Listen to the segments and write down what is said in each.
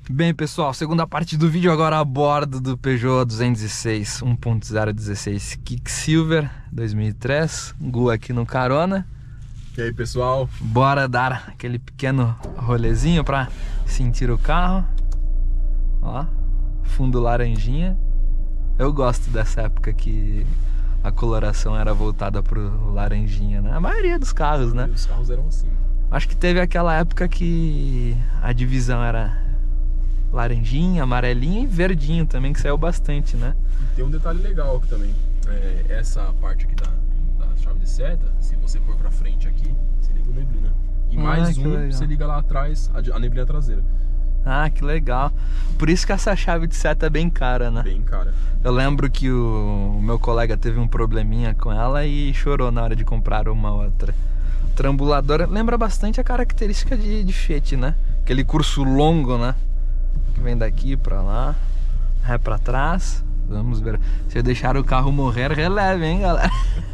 Bem, pessoal, segunda parte do vídeo agora a bordo do Peugeot 206 1.016 Quicksilver 2003. Gu aqui no carona. E aí, pessoal? Bora dar aquele pequeno rolezinho pra sentir o carro. Ó, fundo laranjinha. Eu gosto dessa época que a coloração era voltada pro laranjinha, né? A maioria dos carros, né? Os carros eram assim. Acho que teve aquela época que a divisão era laranjinha, amarelinha e verdinho também, que saiu bastante, né? E tem um detalhe legal aqui também. Essa parte aqui da chave de seta, se você pôr pra frente aqui, você liga o neblina. E mais um, você liga lá atrás, a neblina traseira. Ah, que legal. Por isso que essa chave de seta é bem cara, né? Bem cara. Eu lembro que o meu colega teve um probleminha com ela e chorou na hora de comprar uma outra. O trambulador lembra bastante a característica de Fiat, né? Aquele curso longo, né? Que vem daqui pra lá, ré pra trás. Vamos ver. Se eu deixar o carro morrer, releve, hein, galera?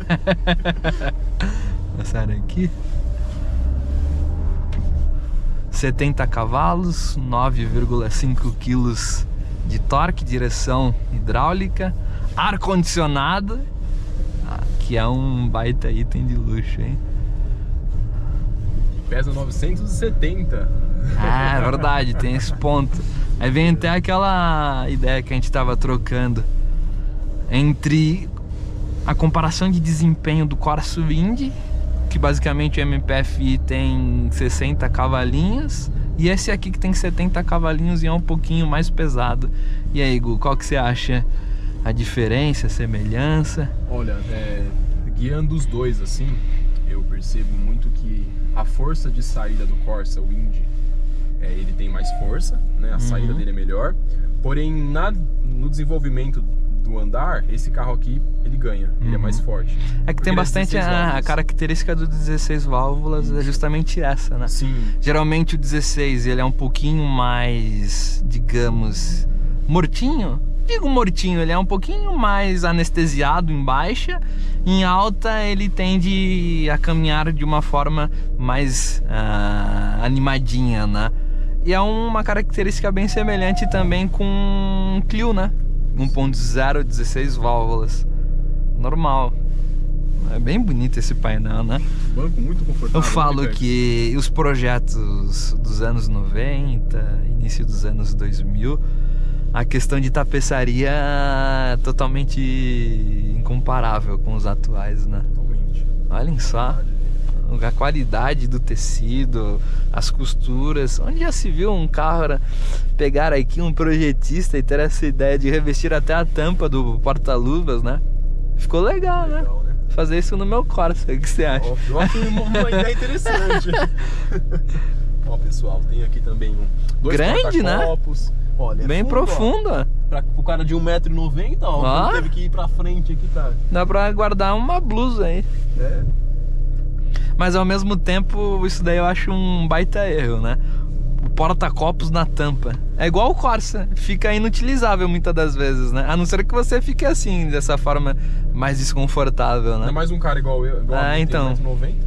Passar aqui. 70 cavalos, 9,5 kg de torque, direção hidráulica, ar-condicionado, que é um baita item de luxo, hein? Pesa 970. Ah, é verdade, tem esse ponto. Aí vem até aquela ideia que a gente tava trocando entre a comparação de desempenho do Corsa Wind, que basicamente o MPFI tem 60 cavalinhos, e esse aqui que tem 70 cavalinhos e é um pouquinho mais pesado. E aí, Gu, qual que você acha a diferença, a semelhança? Olha, guiando os dois assim, eu percebo muito que a força de saída do Corsa Wind, ele tem mais força, né? A saída dele é melhor. Porém, no desenvolvimento do andar, esse carro aqui, ele ganha, ele é mais forte. É que tem bastante a característica do 16 válvulas, é justamente essa, né? Sim. Geralmente o 16, ele é um pouquinho mais, digamos, mortinho. Digo mortinho, ele é um pouquinho mais anestesiado em baixa. Em alta ele tende a caminhar de uma forma mais animadinha, né? E é uma característica bem semelhante também com o Clio, né? 1.0, 16 válvulas. Normal. É bem bonito esse painel, né? Banco muito confortável. Eu falo que os projetos dos anos 90, início dos anos 2000, a questão de tapeçaria é totalmente incomparável com os atuais, né? Totalmente. Olhem só a qualidade do tecido, as costuras. Onde já se viu um carro pegar aqui um projetista e ter essa ideia de revestir até a tampa do porta-luvas, né? Ficou legal, né? Fazer isso no meu Corsa, o que você acha? Eu acho uma ideia interessante. Ó, pessoal, tem aqui também dois grande, né? Olha, bem fundo, profundo, ó. Pro cara de 1,90 m, ó, teve que ir pra frente aqui, tá? Dá pra guardar uma blusa aí. Mas ao mesmo tempo, isso daí eu acho um baita erro, né? O porta-copos na tampa. É igual o Corsa, fica inutilizável muitas das vezes, né? A não ser que você fique assim, dessa forma mais desconfortável, né? Não é mais um cara igual eu, então. 1,90 m.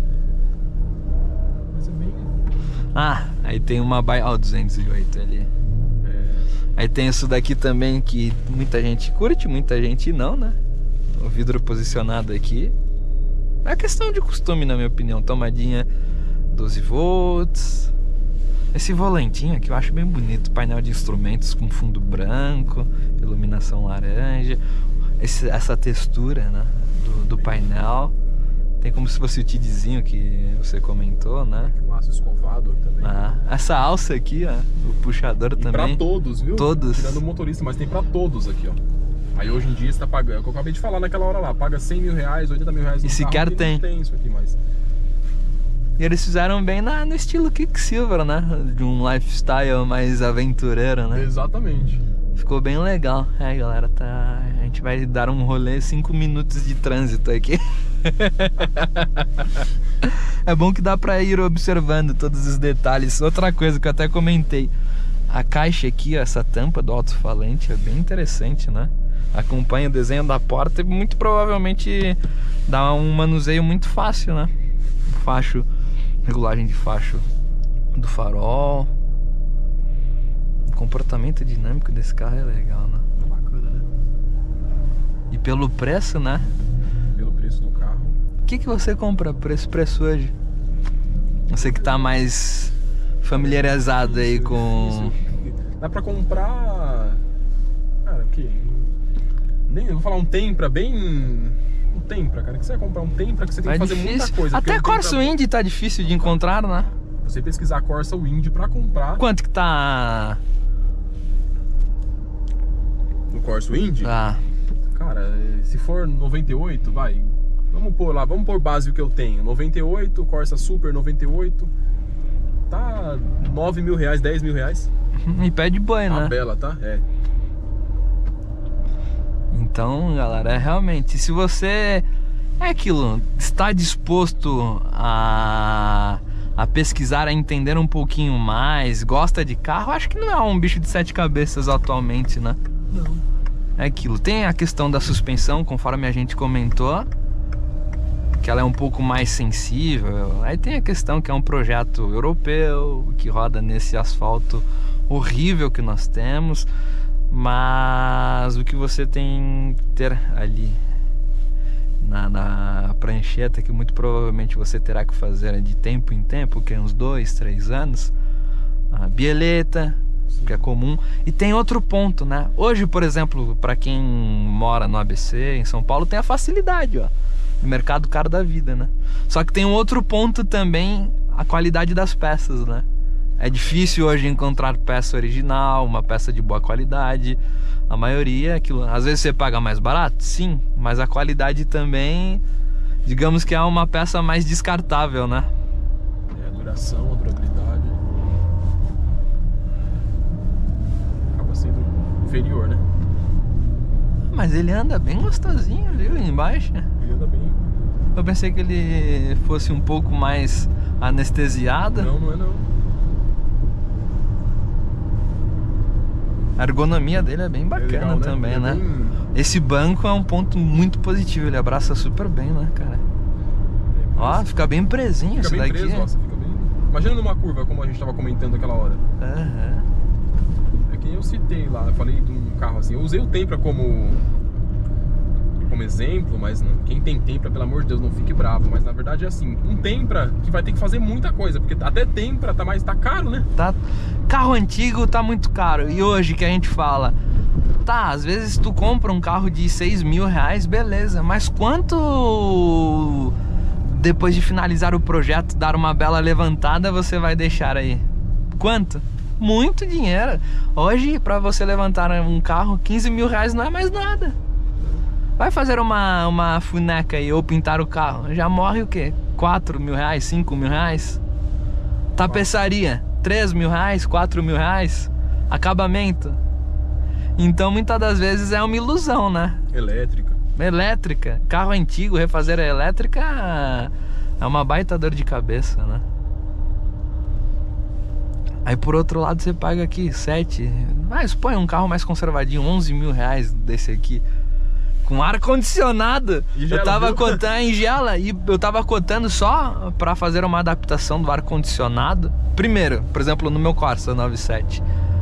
Mas é bem... Aí tem uma Ó, 208 ali. Aí tem isso daqui também que muita gente curte, muita gente não, né? O vidro posicionado aqui. É questão de costume, na minha opinião. Tomadinha 12 volts. Esse volantinho aqui eu acho bem bonito. Painel de instrumentos com fundo branco, iluminação laranja. Essa textura, né, do painel. Tem como se fosse o TIDzinho que você comentou, né? Um aço escovado também. Essa alça aqui, ó, o puxador também. Pra todos, viu? Todos. Tirando o motorista, mas tem pra todos aqui, ó. Aí hoje em dia você tá pagando, é o que eu acabei de falar naquela hora lá, paga 100 mil reais, 80 mil reais no e sequer carro, tem. Não tem isso aqui mais. E eles fizeram bem no estilo Quicksilver, né? De um lifestyle mais aventureiro, né? Exatamente. Ficou bem legal. Galera, a gente vai dar um rolê 5 minutos de trânsito aqui. É bom que dá pra ir observando todos os detalhes. Outra coisa que eu até comentei, a caixa aqui, essa tampa do alto-falante é bem interessante, né? Acompanha o desenho da porta e muito provavelmente dá um manuseio muito fácil, né? Facho, regulagem de facho do farol, comportamento dinâmico desse carro é legal, né? É bacana, né? E pelo preço, né? Pelo preço do carro. O que você compra por esse preço hoje? Você que tá mais familiarizado aí com... Dá pra comprar... Cara, o quê? Nem, eu vou falar um Tempra bem... Um Tempra, cara. Que você vai comprar um Tempra que você tem que fazer muita coisa. Até Corsa Wind tá difícil de encontrar, né? Você pesquisar Corsa Wind pra comprar... Quanto que tá... No Corsa Wind? Ah. Cara, se for 98, vai... Vamos pôr lá, vamos pôr base o que eu tenho. 98, Corsa Super 98. Tá 9 mil reais, 10 mil reais. E pé de banho, né? Bela, tá? É. Então, galera, realmente, se você é aquilo, está disposto a pesquisar, a entender um pouquinho mais, gosta de carro, acho que não é um bicho de 7 cabeças atualmente, né? Não. É aquilo. Tem a questão da suspensão, conforme a gente comentou, que ela é um pouco mais sensível. Aí tem a questão que é um projeto europeu, que roda nesse asfalto horrível que nós temos. Mas o que você tem que ter ali na prancheta, que muito provavelmente você terá que fazer de tempo em tempo, que é uns 2, 3 anos, a bieleta, que é comum. E tem outro ponto, né? Hoje, por exemplo, para quem mora no ABC, em São Paulo, tem a facilidade, ó, o mercado caro da vida, né? Só que tem um outro ponto também, a qualidade das peças, né? É difícil hoje encontrar peça original, uma peça de boa qualidade. A maioria é aquilo. Às vezes você paga mais barato, sim, mas a qualidade também, digamos que é uma peça mais descartável, né? É, a duração, a durabilidade acaba sendo inferior, né? Mas ele anda bem gostosinho, viu? Embaixo. Ele anda bem. Eu pensei que ele fosse um pouco mais anestesiado. Não, não é não. A ergonomia dele é bem bacana, legal, né? também, né? Bem... Esse banco é um ponto muito positivo, ele abraça super bem, né, cara? Ó, fica bem presinho isso daqui. Preso, ó, fica bem... Imagina numa curva, como a gente tava comentando aquela hora. Uhum. É que eu citei lá, eu falei de um carro assim, eu usei o Tempra como exemplo, mas não, quem tem Tempra, pelo amor de Deus, não fique bravo. Mas na verdade é assim, um Tempra que vai ter que fazer muita coisa, porque até Tempra tá caro, né? Tá. Carro antigo tá muito caro. E hoje que a gente fala, tá, às vezes tu compra um carro de 6 mil reais, beleza, mas quanto depois de finalizar o projeto, dar uma bela levantada, você vai deixar aí? Quanto? Muito dinheiro. Hoje, pra você levantar um carro, 15 mil reais não é mais nada. Vai fazer uma funeca aí ou pintar o carro, já morre o quê? 4 mil reais, 5 mil reais? Tapeçaria, 3 mil reais, 4 mil reais? Acabamento? Então muitas das vezes é uma ilusão, né? Elétrica, carro antigo, refazer a elétrica é uma baita dor de cabeça, né? Aí por outro lado você paga aqui 7, mas põe um carro mais conservadinho, 11 mil reais desse aqui, com ar-condicionado. Eu tava cotando em gela, e eu tava cotando só pra fazer uma adaptação do ar-condicionado. Primeiro, por exemplo, no meu Corsa 97,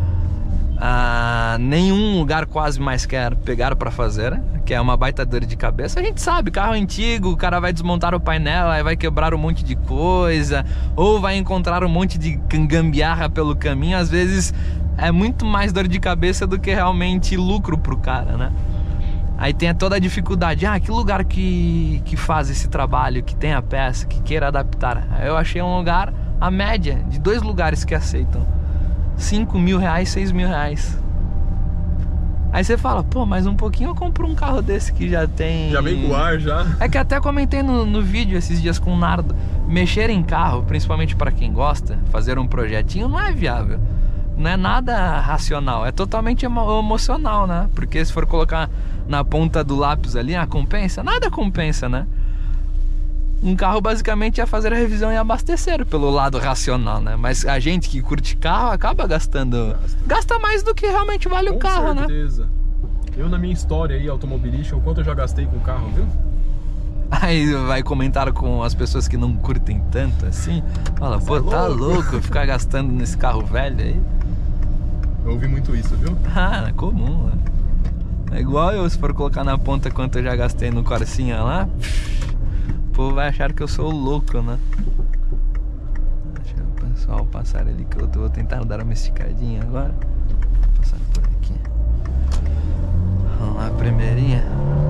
nenhum lugar quase mais quer pegar pra fazer, que é uma baita dor de cabeça. A gente sabe, carro antigo, o cara vai desmontar o painel, aí vai quebrar um monte de coisa, ou vai encontrar um monte de gambiarra pelo caminho. Às vezes é muito mais dor de cabeça do que realmente lucro pro cara, né? Aí tem toda a dificuldade. Que lugar que faz esse trabalho, que tem a peça, que queira adaptar. Aí eu achei um lugar, a média de 2 lugares que aceitam 5 mil reais, 6 mil reais. Aí você fala, pô, mas um pouquinho eu compro um carro desse que já tem... Já vem com ar, já. É que até comentei no vídeo esses dias com o Nardo. Mexer em carro, principalmente para quem gosta, fazer um projetinho, não é viável. Não é nada racional, é totalmente emocional, né? Porque se for colocar na ponta do lápis ali, compensa? Nada compensa, né? Um carro basicamente é fazer a revisão e abastecer pelo lado racional, né? Mas a gente que curte carro acaba gastando... Gasta mais do que realmente vale o carro, né? Com certeza. Eu na minha história aí automobilística, o quanto eu já gastei com o carro, viu? Aí vai comentar com as pessoas que não curtem tanto assim. Fala, pô, tá louco ficar gastando nesse carro velho aí. ouvi muito isso, viu? Ah, é comum, né? É igual eu, se for colocar na ponta quanto eu já gastei no Corsinha lá, o povo vai achar que eu sou louco, né? Deixa o pessoal passar ali que eu vou tentar dar uma esticadinha agora. Vou passar por aqui. Vamos lá, primeirinha.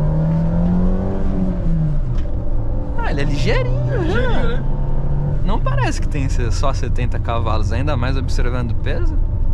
Ah, ele é ligeirinho, Ligeirinho, né? Não parece que tem só 70 cavalos, ainda mais observando o peso.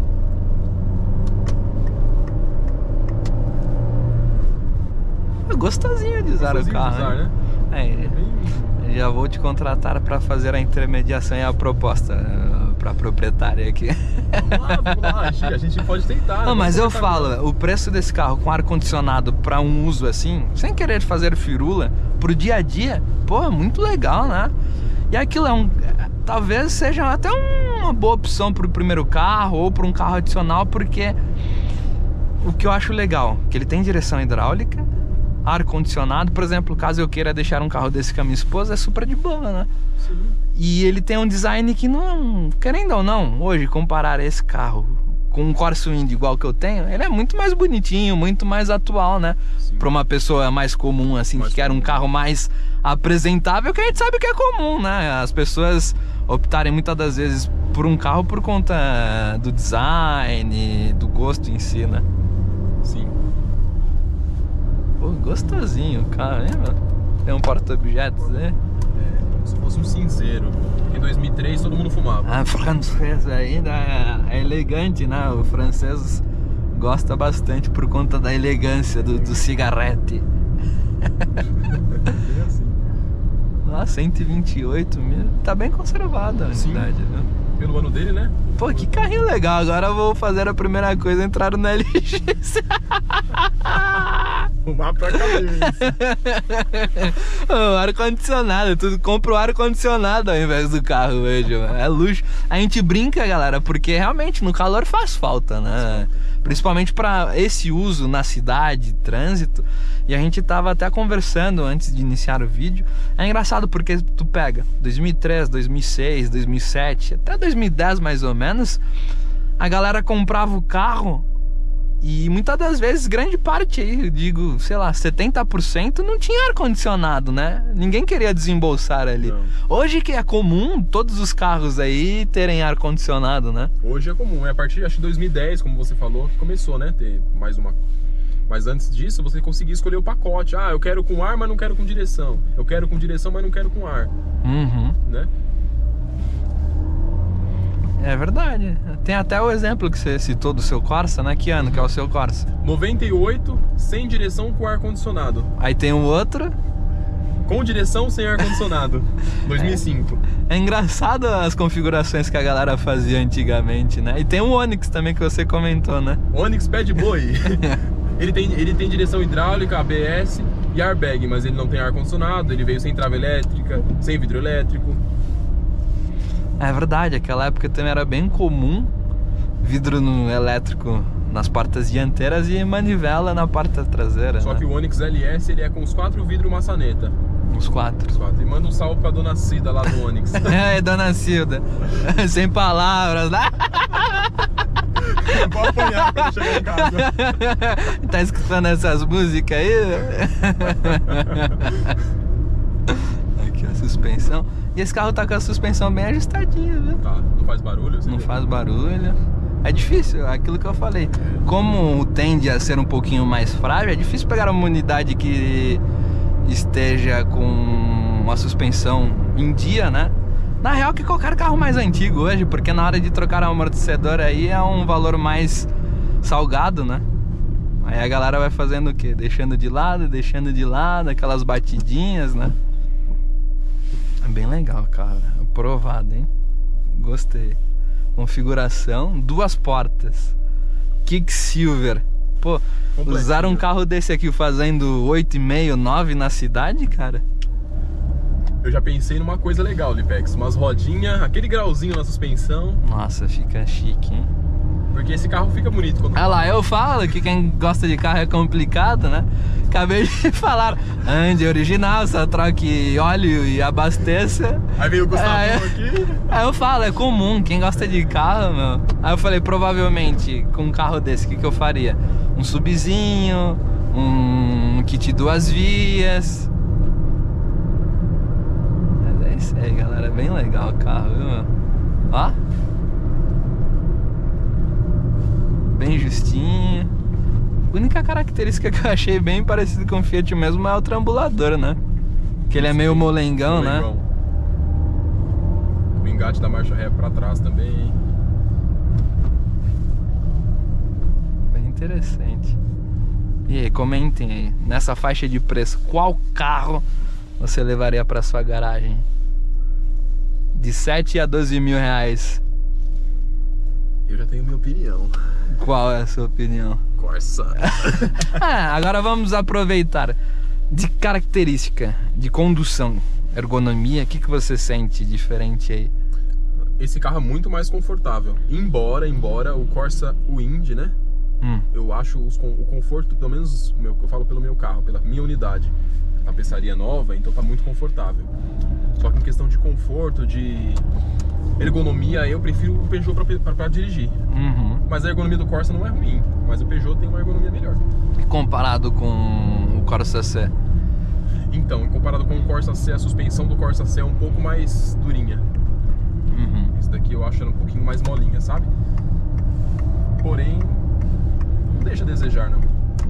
É gostosinho de usar o carro. De usar, né? Já vou te contratar para fazer a intermediação e a proposta para a proprietária aqui. Vamos lá, a gente pode tentar. Não, mas eu falo, o preço desse carro com ar-condicionado para um uso assim, sem querer fazer firula, pro dia a dia, pô, é muito legal, né? E aquilo talvez seja até uma boa opção pro primeiro carro ou para um carro adicional, porque o que eu acho legal, que ele tem direção hidráulica, ar-condicionado, por exemplo, caso eu queira deixar um carro desse com a minha esposa, é super de boa, né? Sim. E ele tem um design que não, querendo ou não, hoje comparar esse carro com um Corsa Wind igual que eu tenho, ele é muito mais bonitinho, muito mais atual, né? Para uma pessoa mais comum, assim, que quer um carro mais apresentável, que a gente sabe que é comum, né? As pessoas optarem muitas das vezes por um carro por conta do design, do gosto em si, né? Sim. Pô, gostosinho, cara, hein, mano? Tem um porta-objetos, né? É, como se fosse um cinzeiro. Em 2003 todo mundo fumava. A francesa ainda é elegante, né? O francês gosta bastante por conta da elegância do cigarrete. É assim. Nossa, 128 mil. Tá bem conservada a unidade, viu? Pelo ano dele, né? Pô, que carrinho legal. Agora eu vou fazer a primeira coisa, entrar no LX. Fumar pra cabeça. O ar-condicionado, tu compra o ar-condicionado ao invés do carro hoje, é luxo. A gente brinca, galera, porque realmente no calor faz falta, né? Principalmente para esse uso na cidade, trânsito. E a gente tava até conversando antes de iniciar o vídeo. É engraçado porque tu pega 2003, 2006, 2007, até 2010 mais ou menos, a galera comprava o carro e muitas das vezes, grande parte aí, eu digo, sei lá, 70% não tinha ar-condicionado, né? Ninguém queria desembolsar ali. Não. Hoje que é comum todos os carros aí terem ar-condicionado, né? Hoje é comum, é a partir acho, de 2010, como você falou, que começou, né? Ter mais uma. Mas antes disso, você conseguia escolher o pacote. Ah, eu quero com ar, mas não quero com direção. Eu quero com direção, mas não quero com ar. Uhum. Né? É verdade. Tem até o exemplo que você citou do seu Corsa, né? Que ano que é o seu Corsa? 98, sem direção com ar-condicionado. Aí tem o outro. Com direção, sem ar-condicionado. 2005. É engraçado as configurações que a galera fazia antigamente, né? E tem o Onix também que você comentou, né? Onix Pé de Boi. Ele tem direção hidráulica, ABS e airbag, mas ele não tem ar-condicionado, ele veio sem trava elétrica, sem vidro elétrico. É verdade, aquela época também era bem comum vidro elétrico nas portas dianteiras e manivela na porta traseira. Só né? que o Onix LS ele é com os 4 vidros maçaneta. Os 4. E manda um salve pra dona Cida lá do Onix. É, dona Cilda. Sem palavras, né? Vou apanhar quando chegar em casa. Tá escutando essas músicas aí? Aqui a suspensão. E esse carro tá com a suspensão bem ajustadinha, viu? Tá, não faz barulho? Não faz barulho. É difícil, aquilo que eu falei. Como tende a ser um pouquinho mais frágil, é difícil pegar uma unidade que esteja com uma suspensão em dia, né? Na real que qualquer carro mais antigo hoje, porque na hora de trocar o amortecedor aí é um valor mais salgado, né? Aí a galera vai fazendo o quê? Deixando de lado, aquelas batidinhas, né? É bem legal, cara. Aprovado, hein? Gostei. Configuração, 2 portas. Quicksilver. Pô, usar um carro desse aqui fazendo 8,5, 9 na cidade, cara? Eu já pensei numa coisa legal, Lipex. Umas rodinhas, aquele grauzinho na suspensão. Nossa, fica chique, hein? Porque esse carro fica bonito quando... Ah lá, eu falo que quem gosta de carro é complicado, né? Acabei de falar, ande original, só troque óleo e abasteça. Aí veio o Gustavão aqui. Aí eu falo, é comum, quem gosta de carro, meu. Aí eu falei, provavelmente, com um carro desse, o que eu faria? Um subzinho, um kit 2 vias. Mas é isso aí, galera, é bem legal o carro, viu, meu? Ó. Bem justinho. A única característica que eu achei bem parecido com o Fiat mesmo é o trambulador, né? Que ele é meio molengão, né? O engate da marcha ré pra trás também. Bem interessante. E aí, comentem aí, nessa faixa de preço, qual carro você levaria pra sua garagem? De 7 a 12 mil reais. Eu já tenho minha opinião. Qual é a sua opinião? Corsa. Agora vamos aproveitar. De característica, de condução, ergonomia, o que você sente diferente aí? Esse carro é muito mais confortável. Embora o Corsa Wind, né? Eu acho o conforto, pelo menos eu falo pelo meu carro, pela minha unidade. Tapeçaria nova, então tá muito confortável. Só que em questão de conforto, de ergonomia, eu prefiro o Peugeot pra dirigir. Mas a ergonomia do Corsa não é ruim, mas o Peugeot tem uma ergonomia melhor. Comparado com o Corsa C? Então, comparado com o Corsa C, a suspensão do Corsa C é um pouco mais durinha. Esse daqui eu acho ela um pouquinho mais molinha, sabe? Porém, não deixa a desejar, não.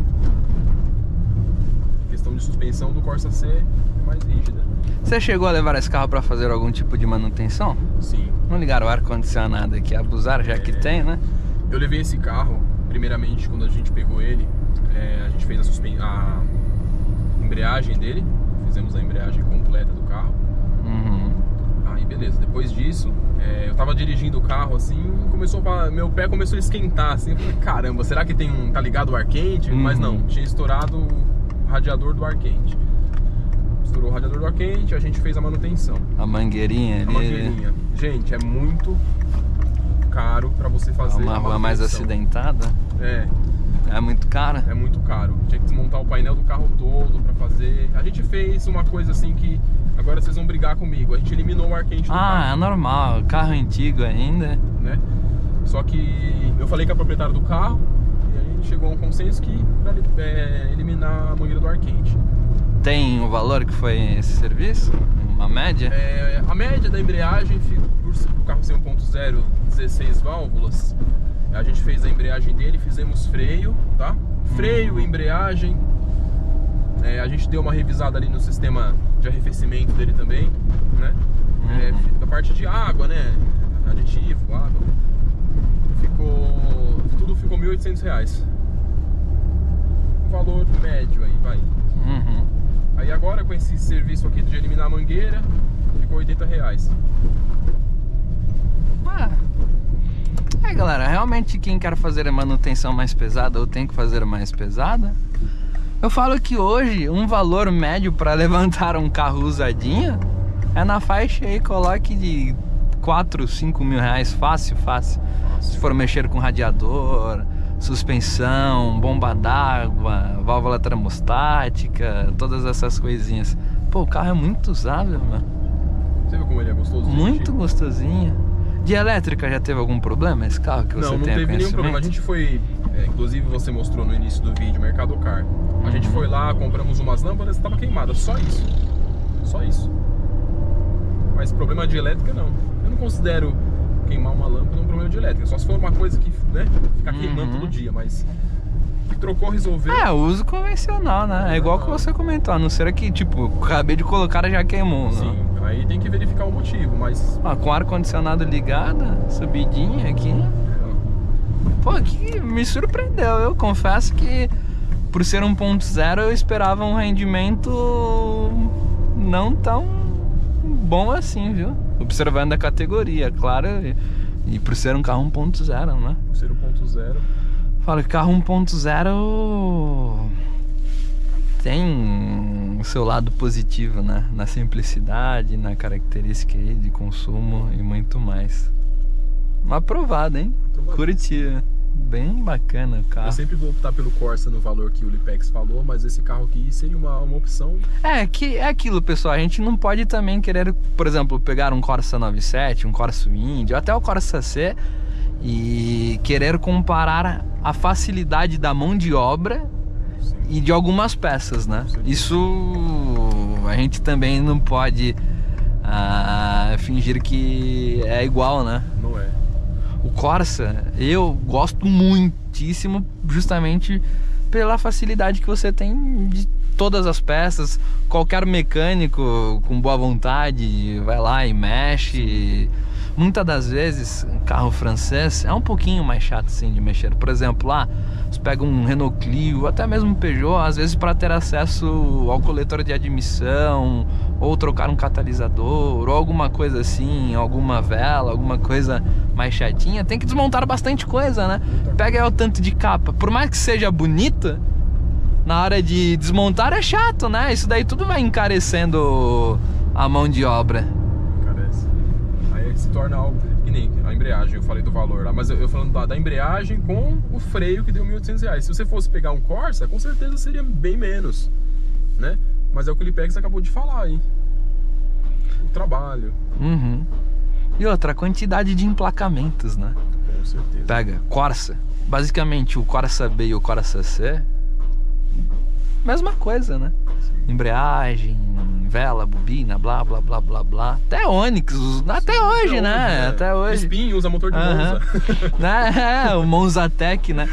A questão de suspensão do Corsa C é mais rígida. Você chegou a levar esse carro para fazer algum tipo de manutenção? Sim. Não ligaram o ar-condicionado aqui, abusar já que tem, né? Eu levei esse carro, primeiramente, quando a gente pegou ele, a gente fez a embreagem dele, fizemos a embreagem completa do carro. Aí beleza, depois disso, eu tava dirigindo o carro assim, meu pé começou a esquentar assim, eu falei, caramba, será que tá ligado o ar quente? Mas não, tinha estourado o radiador do ar quente. Estourou o radiador do ar quente, a gente fez a manutenção. A mangueirinha ali. A mangueirinha. Gente, é muito caro pra você fazer uma rua mais acidentada? É muito caro? É muito caro. Tinha que desmontar o painel do carro todo pra fazer. A gente fez uma coisa assim que... Agora vocês vão brigar comigo. A gente eliminou o ar quente do carro. É normal. Carro antigo ainda. Né? Só que eu falei com a proprietária do carro e a gente chegou a um consenso que pra eliminar a mangueira do ar quente. Tem o valor que foi esse serviço? Uma média? A média da embreagem, por o carro ser 1.0, 16 válvulas, a gente fez a embreagem dele, fizemos freio, tá? Freio, embreagem. A gente deu uma revisada ali no sistema de arrefecimento dele também, né? Da parte de água, né? Aditivo, água. Tudo ficou R$1.800. Um valor médio aí, vai. Aí agora com esse serviço aqui de eliminar a mangueira, ficou R$80. Galera, realmente quem quer fazer a manutenção mais pesada ou tem que fazer mais pesada, eu falo que hoje um valor médio para levantar um carro usadinho é na faixa aí, coloque de 4, 5 mil reais, fácil. Se for mexer com radiador, suspensão, bomba d'água, válvula termostática, todas essas coisinhas. Pô, o carro é muito usável, mano. Você viu como ele é gostoso? Muito gostosinho. De elétrica já teve algum problema esse carro que você tem? Não teve nenhum problema. A gente foi, inclusive você mostrou no início do vídeo, Mercado Car. A gente foi lá, compramos umas lâmpadas, estava queimada, só isso. Só isso. Mas problema de elétrica não. Eu não considero queimar uma lâmpada um problema de elétrica. Só se for uma coisa que, né, ficar queimando todo dia, mas que trocou, resolveu. Uso convencional, né? É igual que você comentou, a não ser que, tipo, acabei de colocar e já queimou. Sim, né? Aí tem que verificar o motivo, mas... com ar-condicionado ligado, subidinha aqui. Pô, que me surpreendeu. Eu confesso que, por ser 1.0, eu esperava um rendimento não tão bom assim, viu? Observando a categoria, claro, e por ser um carro 1.0, né? Por ser 1.0. Fala que carro 1.0 tem o seu lado positivo, né? Na simplicidade, na característica aí de consumo e muito mais. Aprovado, hein? Curitiba. Bem bacana o carro. Eu sempre vou optar pelo Corsa no valor que o Lipex falou, mas esse carro aqui seria uma opção. Que é aquilo, pessoal, a gente não pode também querer, por exemplo, pegar um Corsa 97, um Corsa Wind, ou até o Corsa C e querer comparar a facilidade da mão de obra e de algumas peças, né? Isso a gente também não pode fingir que é igual, né? Não é. O Corsa, eu gosto muitíssimo justamente pela facilidade que você tem de todas as peças. Qualquer mecânico com boa vontade vai lá e mexe. Muitas das vezes, carro francês é um pouquinho mais chato assim de mexer. Por exemplo, lá, você pega um Renault Clio, até mesmo um Peugeot, às vezes para ter acesso ao coletor de admissão, ou trocar um catalisador, ou alguma coisa assim, alguma vela, alguma coisa mais chatinha, tem que desmontar bastante coisa, né? Pega aí o tanto de capa, por mais que seja bonita, na hora de desmontar é chato, né? Isso daí tudo vai encarecendo a mão de obra. Se torna algo que nem a embreagem, eu falei do valor lá, mas eu falando da embreagem com o freio que deu R$1.800. Se você fosse pegar um Corsa, com certeza seria bem menos, né? Mas é o que o Lipex acabou de falar, hein? O trabalho. E outra, a quantidade de emplacamentos, né? Com certeza. Pega Corsa, basicamente o Corsa B e o Corsa C, mesma coisa, né? Embreagem, vela, bobina, blá blá blá blá blá. Até Onix, até hoje, né? Até hoje. Spin usa motor de Monza. O Monza Tech, né?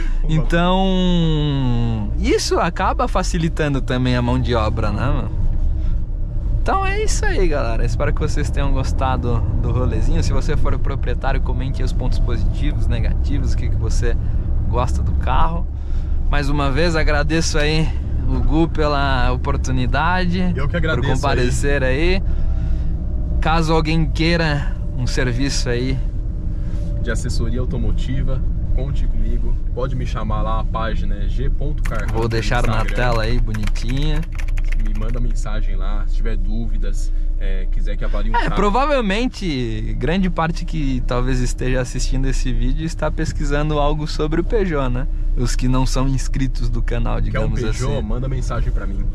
Então, isso acaba facilitando também a mão de obra, né, mano? Então é isso aí, galera. Espero que vocês tenham gostado do rolezinho. Se você for o proprietário, comente aí os pontos positivos, negativos, o que você gosta do carro. Mais uma vez, agradeço aí o Gu pela oportunidade. Eu que agradeço por comparecer aí. Caso alguém queira um serviço aí de assessoria automotiva, conte comigo. Pode me chamar lá, a página é g.carrão. Vou deixar na tela aí, bonitinha. Me manda mensagem lá, se tiver dúvidas, quiser que avalie um carro. Provavelmente, grande parte que talvez esteja assistindo esse vídeo está pesquisando algo sobre o Peugeot, né? Os que não são inscritos do canal, digamos assim. Quer um Peugeot? Manda mensagem pra mim.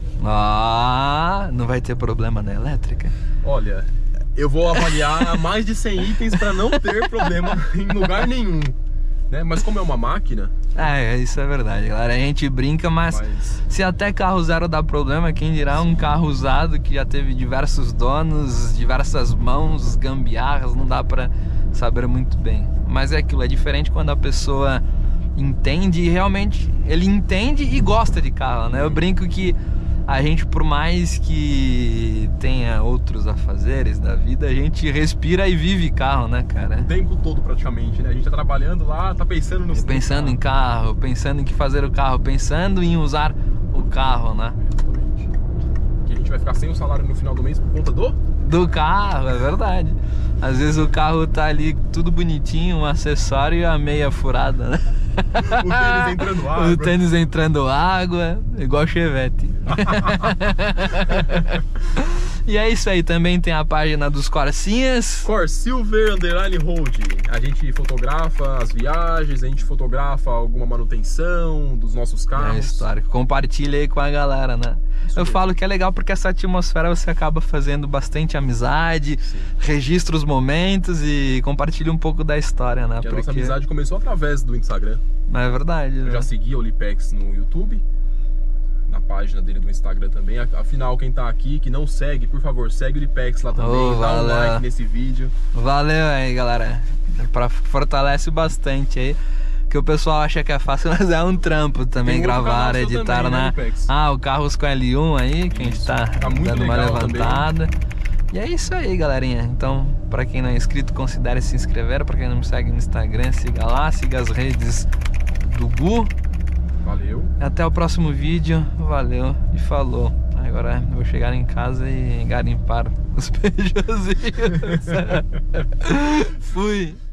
Não vai ter problema na elétrica? Olha, eu vou avaliar mais de 100 itens pra não ter problema em lugar nenhum, né? Mas como é uma máquina... isso é verdade, galera. A gente brinca, mas se até carro zero dá problema, quem dirá um carro usado que já teve diversos donos, diversas mãos, gambiarras, não dá pra saber muito bem. Mas é aquilo, é diferente quando a pessoa entende e realmente ele entende e gosta de carro, né? Eu brinco que a gente, por mais que tenha outros afazeres da vida, a gente respira e vive carro, né, cara? O tempo todo praticamente, né? A gente tá trabalhando lá, tá pensando no Pensando em carro, pensando em que fazer o carro, pensando em usar o carro, né? Exatamente. Que a gente vai ficar sem o salário no final do mês por conta do carro, é verdade. Às vezes o carro tá ali tudo bonitinho, um acessório e a meia furada, né? O tênis entrando água. O tênis entrando água, igual Chevette. E é isso aí, também tem a página dos Corsinhas. Corsilver _Road. A gente fotografa as viagens, a gente fotografa alguma manutenção dos nossos carros. É histórico. Compartilha aí com a galera, né? Eu falo que é legal porque essa atmosfera você acaba fazendo bastante amizade, registra os momentos e compartilha um pouco da história, né? Porque a nossa amizade começou através do Instagram. É verdade. Eu já segui o Lipex no YouTube, na página dele do Instagram também. Afinal, quem tá aqui, que não segue, por favor, segue o Lipex lá também, dá um like nesse vídeo. Valeu aí, galera. Fortalece bastante aí. Que o pessoal acha que é fácil, mas é um trampo também gravar, editar, também, né? O Carros com L1 aí, que a gente tá dando uma levantada. Também. E é isso aí, galerinha. Então, pra quem não é inscrito, considere se inscrever. Pra quem não me segue no Instagram, siga lá, siga as redes do Gu. Valeu. Até o próximo vídeo. Valeu e falou. Agora eu vou chegar em casa e garimpar os Peugeotzinhos. Fui.